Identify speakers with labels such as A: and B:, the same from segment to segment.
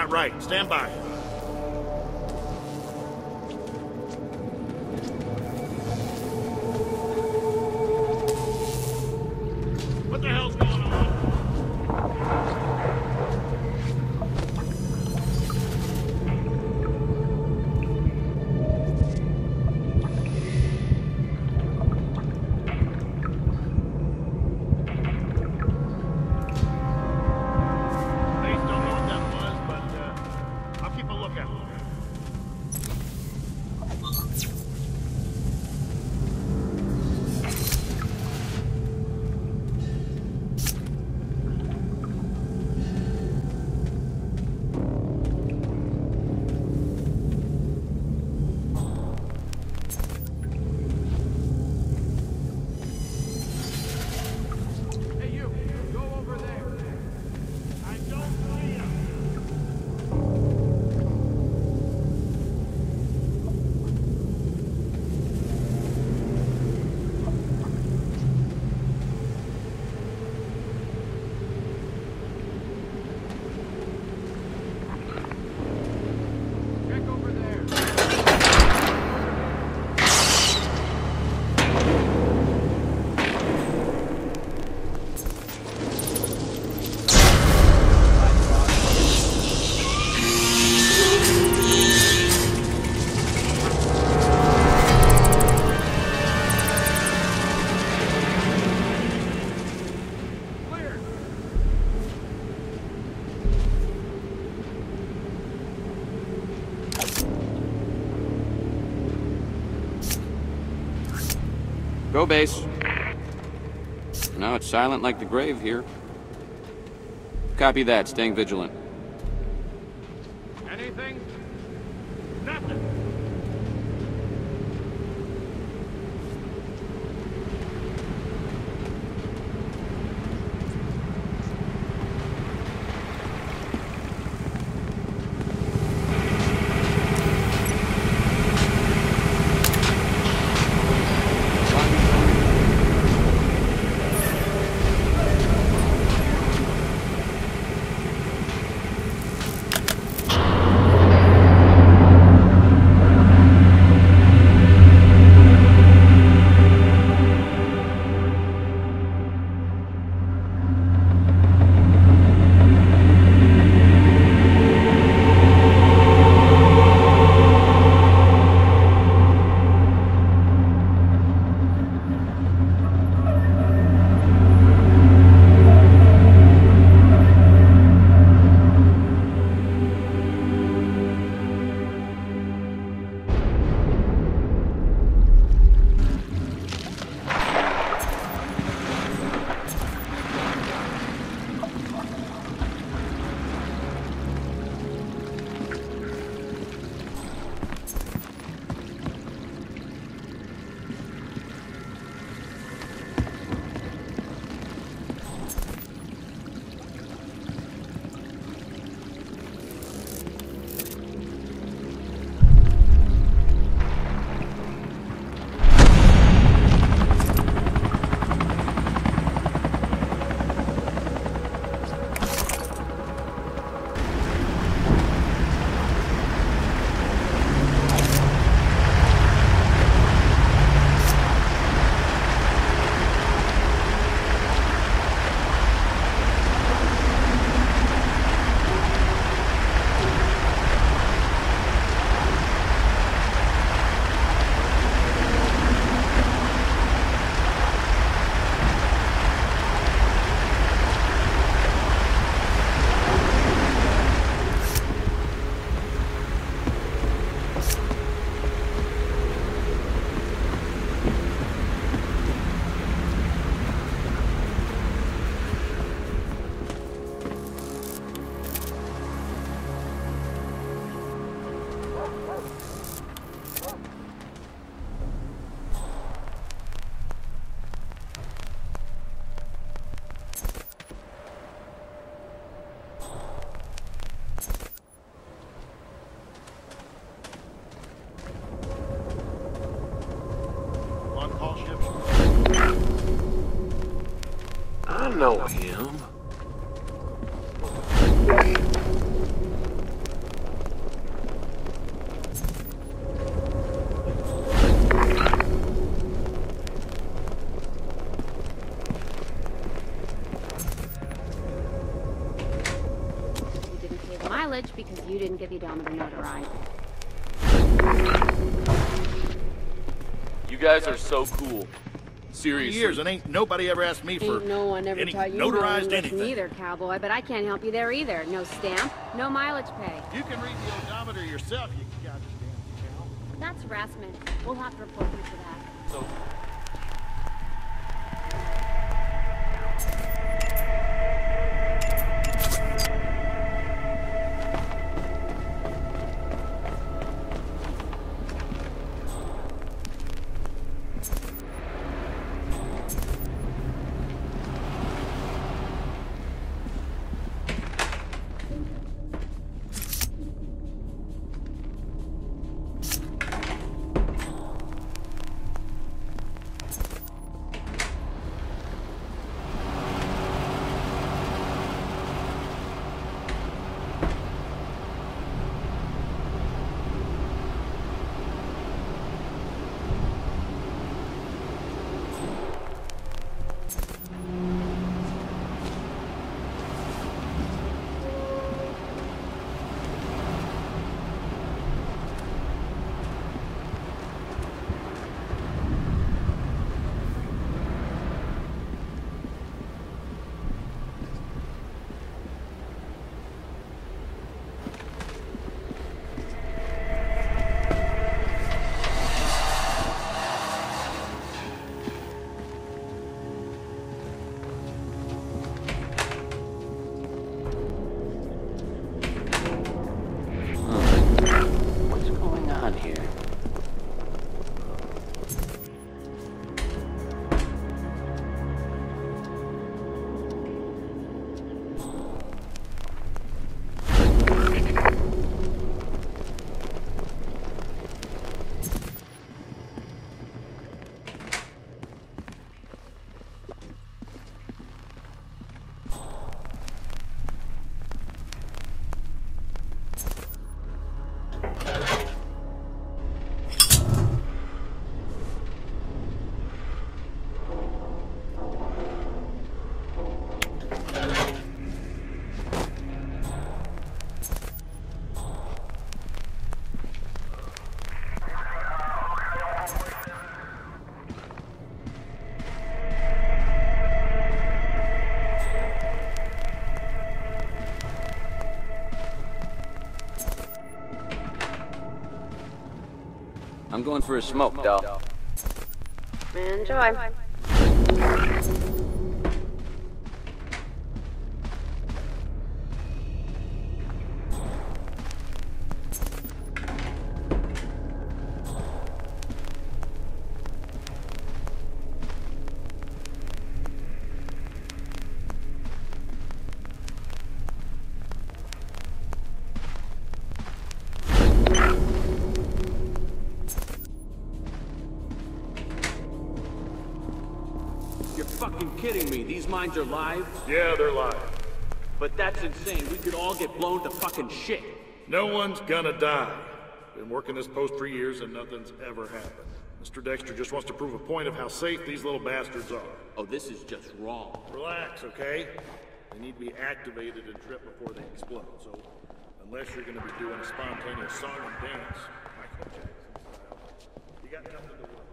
A: not right. Stand by. What the hell's going on?
B: Go, base. Now it's silent like the grave here. Copy that. Staying vigilant.
A: Anything? Nothing.
C: I know him. you didn't get the odometer notarized.
D: You guys are so cool.
A: 3
D: Seriously.
A: years and ain't nobody ever asked me for
C: Ain't no one ever
A: any
C: taught you
A: notarized
C: no
A: anything.
C: either, cowboy, but I can't help you there either. No stamp, no mileage pay.
A: You can read the odometer yourself, you goddamn cow.
C: That's harassment. We'll have to report you for that.
D: So,
B: What's going on here? I'm going for a smoke, doll.
C: Enjoy.
E: You're fucking kidding me. These mines are live?
A: Yeah, they're live.
E: But that's insane. We could all get blown to fucking shit.
A: No one's gonna die. Been working this post for years and nothing's ever happened. Mr. Dexter just wants to prove a point of how safe these little bastards are.
E: Oh, this is just wrong.
A: Relax, okay? They need to be activated and tripped before they explode, so unless you're gonna be doing a spontaneous song and dance, Michael Jackson style, you got nothing to worry about.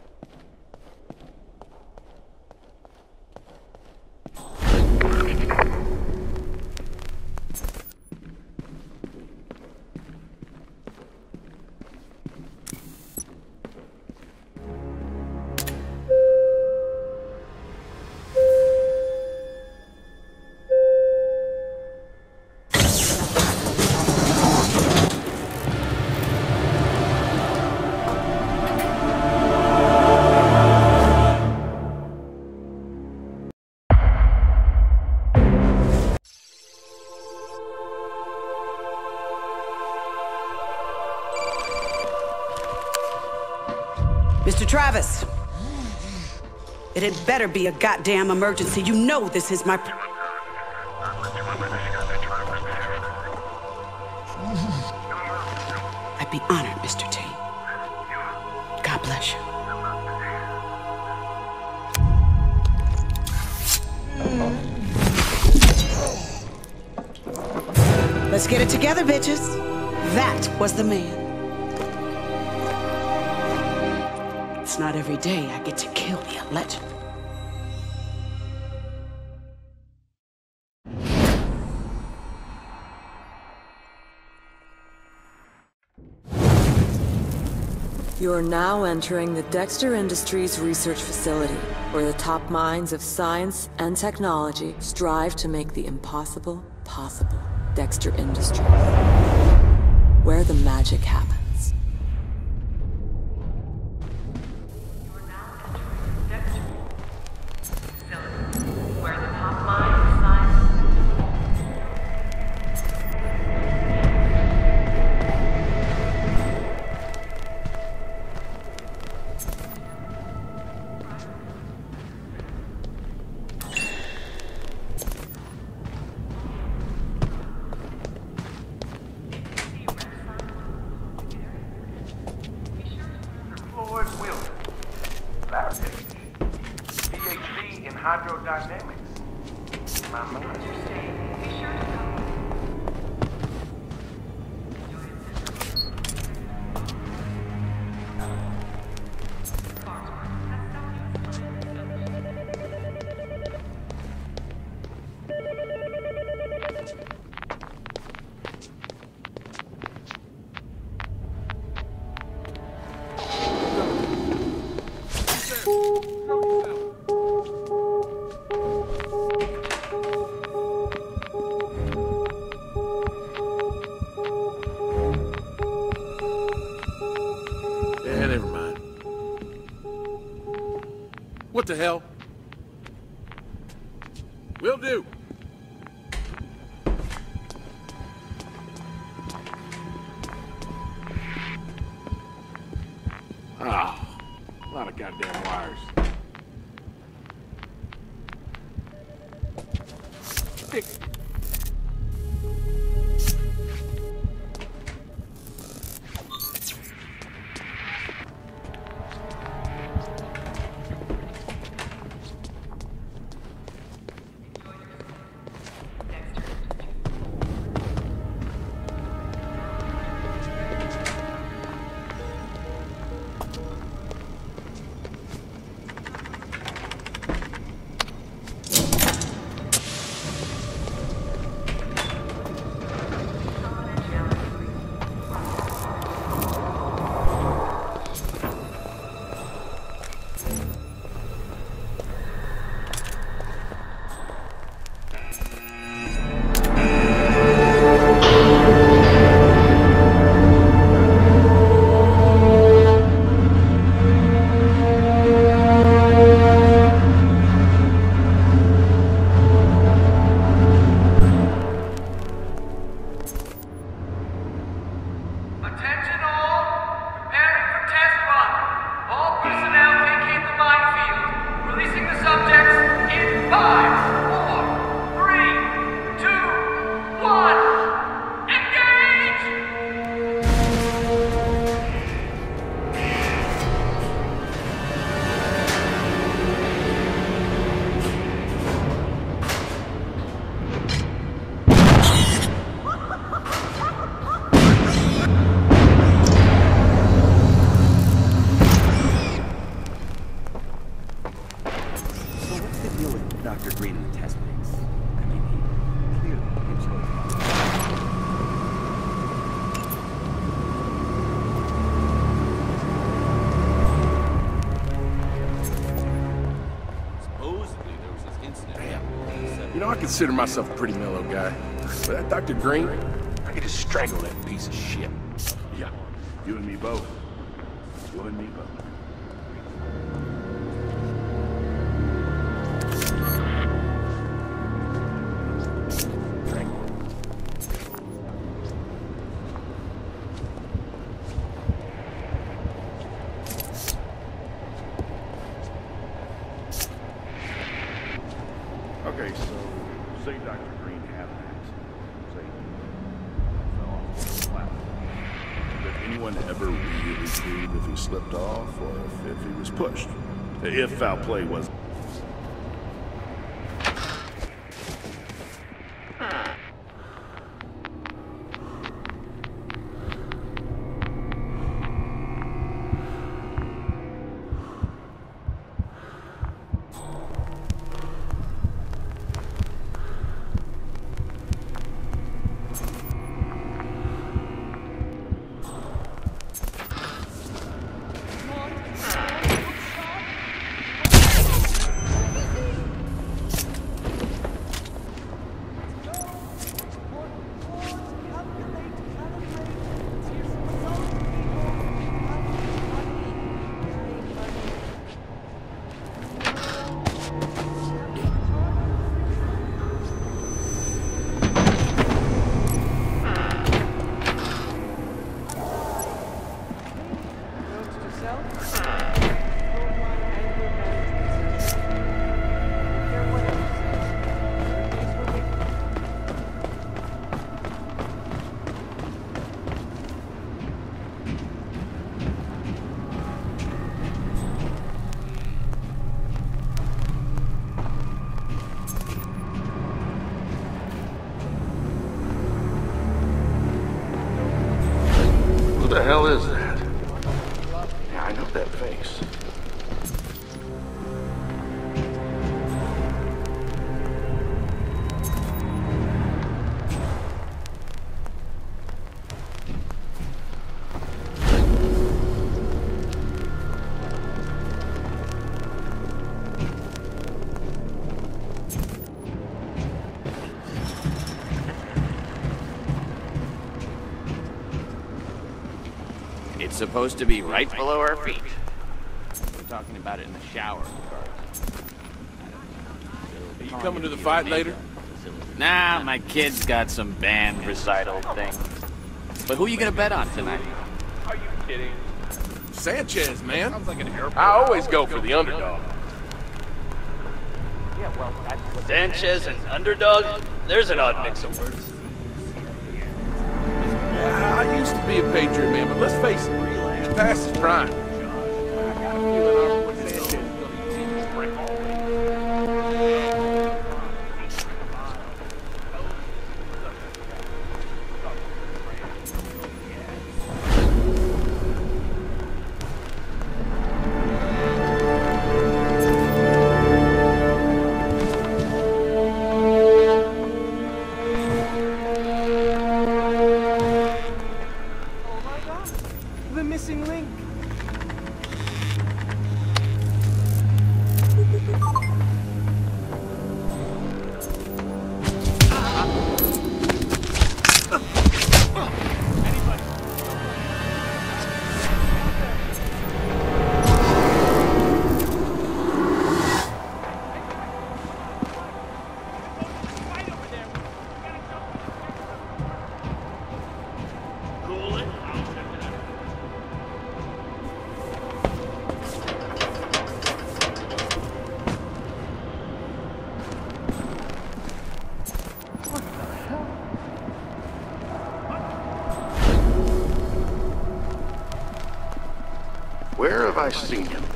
F: Mr. Travis, it had better be a goddamn emergency. You know this is my... I'd be honored, Mr. T. God bless you. Let's get it together, bitches. That was the man. It's not every day I get to kill a legend.
D: You are now entering the Dexter Industries Research Facility, where the top minds of science and technology strive to make the impossible possible. Dexter Industries, where the magic happens.
G: PhD in hydrodynamics. My mind. Be sure to come.
A: Never mind. What the hell? Will do. Ah, a lot of goddamn wires. Hey.
H: Dr. Green in the test mix. I mean, he clearly gives hope.
B: Supposedly there was this incident.
I: You know, I consider myself a pretty mellow guy. But that Dr. Green, I could just strangle that piece of shit.
A: Yeah, you and me both. You and me both. Okay, so say Dr. Green had an accident. Say he fell off the platform. Did anyone ever really prove if he slipped off or if he was pushed? If foul play was... Who the hell is that? Yeah, I know that face.
B: It's supposed to be right below our feet. We're talking about it in the shower.
I: Are you coming to the fight later?
B: Nah, my kid's got some band recital thing. But who are you gonna bet on tonight?
E: Are you kidding?
I: Sanchez, man.
E: Sounds like an airport.
I: I always go for the underdog.
E: Yeah, well, that's what
J: Sanchez and underdog? There's an odd mix of words.
I: Yeah, I used to be a Patriot, man, but let's face it, he's past his prime.
E: I got a feeling our boy Sanchez is gonna see this break all the way.
A: Where have I seen him?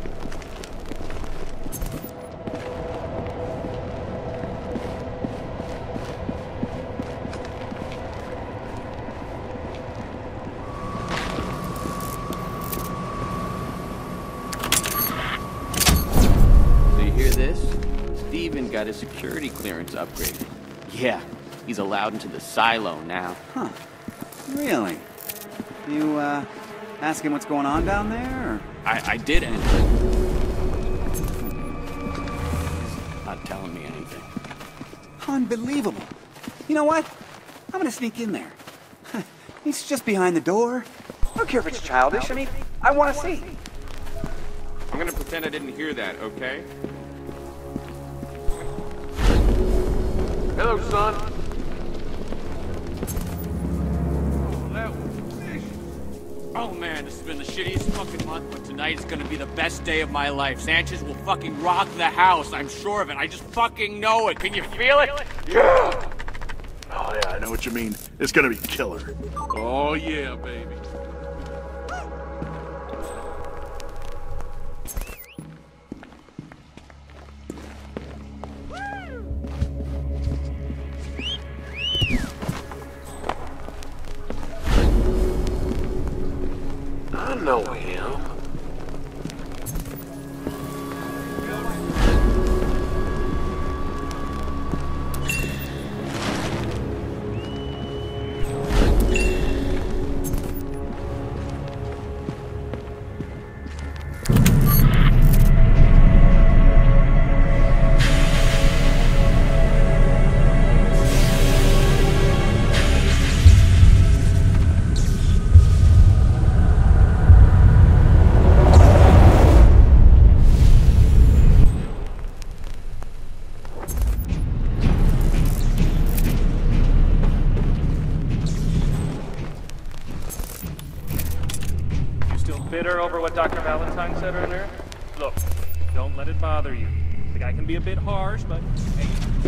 B: So you hear this? Steven got his security clearance upgraded. Yeah, he's allowed into the silo now.
H: Huh. Really? You, ask him what's going on down there, or?
B: I didn't. He's not telling me anything.
H: Unbelievable. You know what? I'm gonna sneak in there. He's just behind the door. I don't care if it's childish. I mean, I want to see.
B: I'm gonna pretend I didn't hear that, okay?
I: Hello, son.
E: Oh man, this has been the shittiest fucking month, but tonight is gonna be the best day of my life. Sanchez will fucking rock the house, I'm sure of it. I just fucking know it. Can you feel it?
A: Yeah! Oh yeah, I know what you mean. It's gonna be killer.
I: Oh, yeah, baby.
A: I know him.
G: Still bitter over what Dr. Valentine said earlier? Look, don't let it bother you. The guy can be a bit harsh, but hey.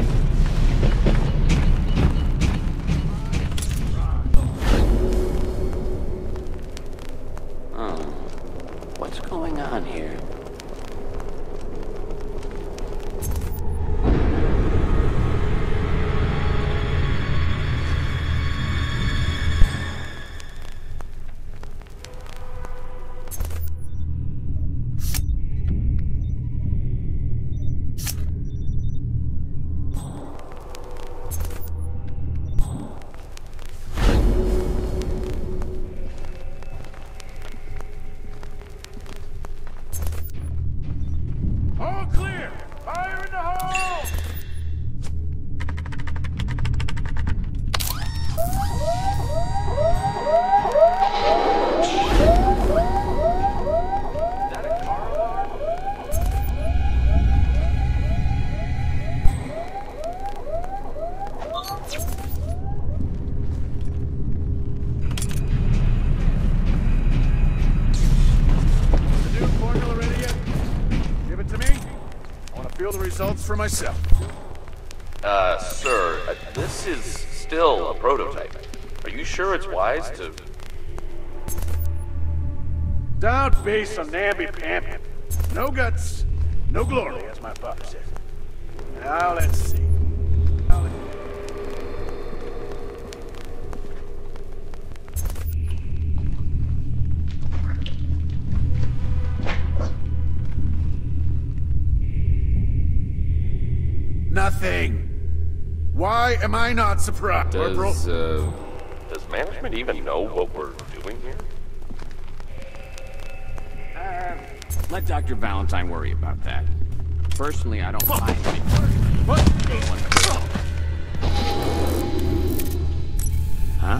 B: What's going on here?
A: All clear! Fire in the hole! Is that a car alarm? Is the new formula ready yet? Give it to me. I want to feel the results for myself.
K: Sir, this is still a prototype. Are you sure it's wise to...
A: Don't be so namby-pamby. No guts, no glory, as my father said. Now let's see. Nothing. Why am I not surprised?
K: Does management even know what we're doing here?
B: Let Dr. Valentine worry about that. Personally, I don't mind it.
A: What?
B: Huh?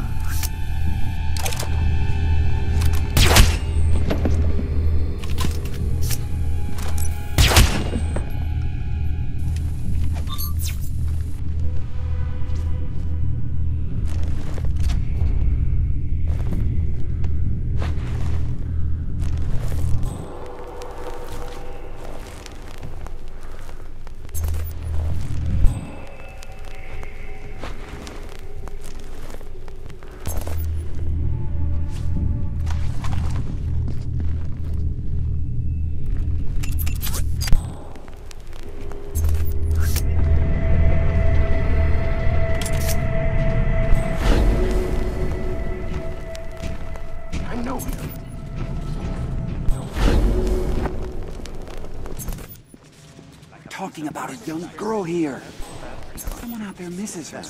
H: Talking about a young girl here. Someone out there misses her.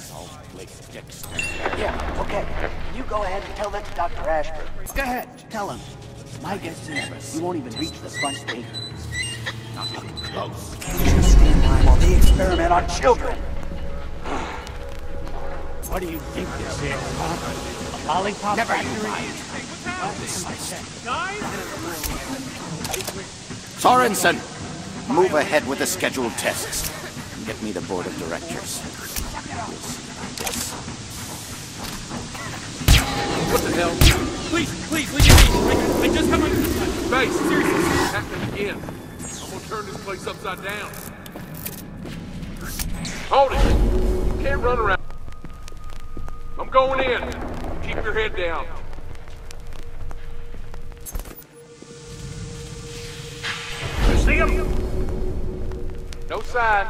L: Yeah, okay. You go ahead and tell that to Dr. Ashford.
H: Go ahead, tell him. My guess is you won't even reach the front gate.
L: Not even close. Can't you stand by while they experiment on children?
G: What do you think this is, huh?
L: A lollipop
G: Never
L: factory?
M: Sorensen, move ahead with the scheduled tests. And get me the board of directors.
I: What the hell?
E: Please, leave me. I just have my...
I: Face, seriously, it's happening again. I'm gonna turn this place upside down. Hold it! You can't run around. I'm going in. Keep your head down.
A: You see him?
I: No sign.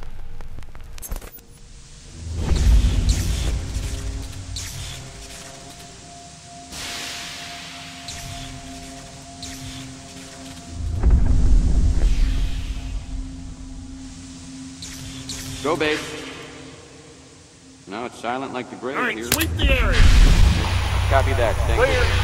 B: Go, babe. Now it's silent like the grave
A: All right,
B: here.
A: sweep the area.
B: Copy that. Thank you.